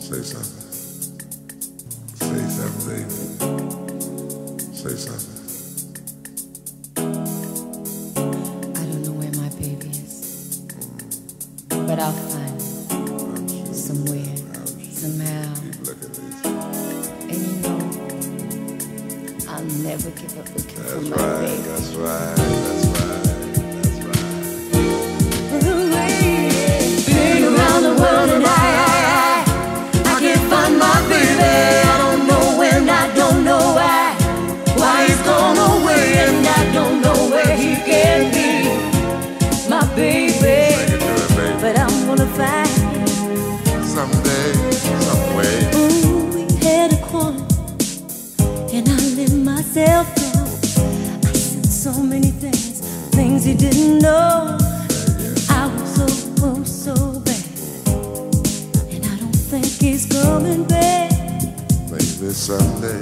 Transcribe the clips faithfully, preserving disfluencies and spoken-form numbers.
Say something. Say something, baby. Say something. I don't know where my baby is, but I'll find him somewhere, somehow. And you know, I'll never give up looking for my right, baby. That's right, that's right, that's right. Been around the world and I, I, I can't find my baby. I don't know when, I don't know why, why he's gone away, and I don't know where he can be, my baby. But I'm gonna find him someday, some way. Ooh, we had a quarrel, and I let myself down. I said so many things, things he didn't know. I was so, oh, so bad, and I don't think he's coming back. Maybe someday.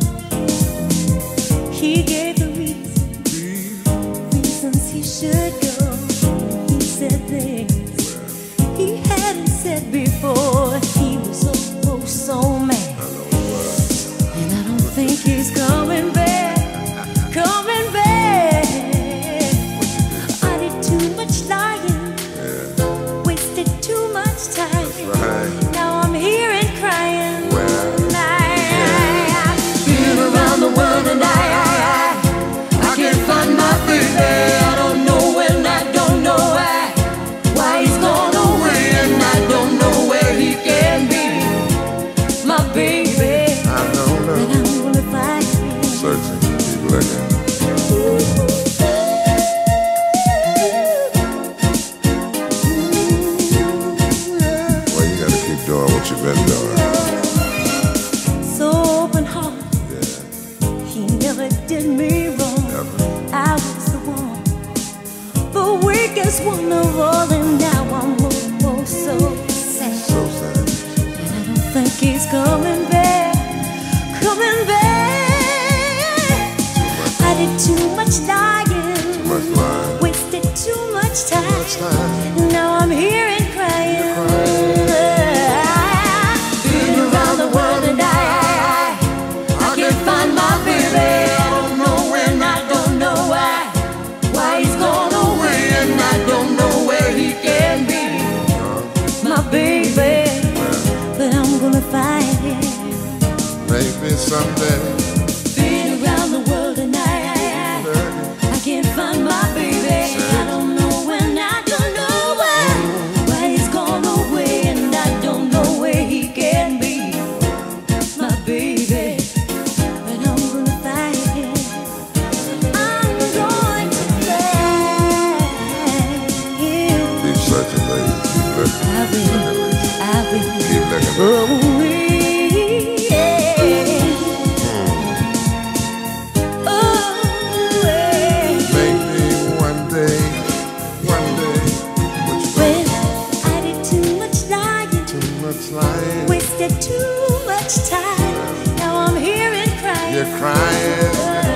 He gave the reason, reasons he should go. He said things he hadn't said before. He was so, oh, so mad, and I don't think he's coming back, coming back. I did too much lying, wasted too much time. Right. Now I'm here and crying. Well, I, I've been around the world and I, I, I, I can't find my baby. I don't know when, I don't know why, why he's gone away, and I don't know where he can be, my baby. I know But love. I'm gonna find him. Searching, keep looking. Well, you gotta keep doing what you've been doing. So open hearted, he never did me wrong. Never. I was the one, the weakest one of all, and now I'm oh, oh, so sad. So sad. And I don't think he's coming back, coming back. I did too much lying, Too much lying. wasted too much time. much time. Now I'm here and crying. You're crying. Been around the world and I, I, I can't find my baby. I don't know when, I don't know why, why he's gone away, and I don't know where he can be, my baby. But I'm gonna find him. Maybe someday. Been around the world and I, I, I, I can't find my baby. I don't know when, I don't know why, why he's gone away, and I don't know where he can be, my baby. But I'm gonna find him. I'm going to find him. Keep searching, baby. Keep looking. I will, I will. Keep looking. Oh, yeah. Oh, yeah. Maybe one day, one day, what you Well, I did too much lying, too much lying. wasted too much time. Now I'm here and crying. You're crying.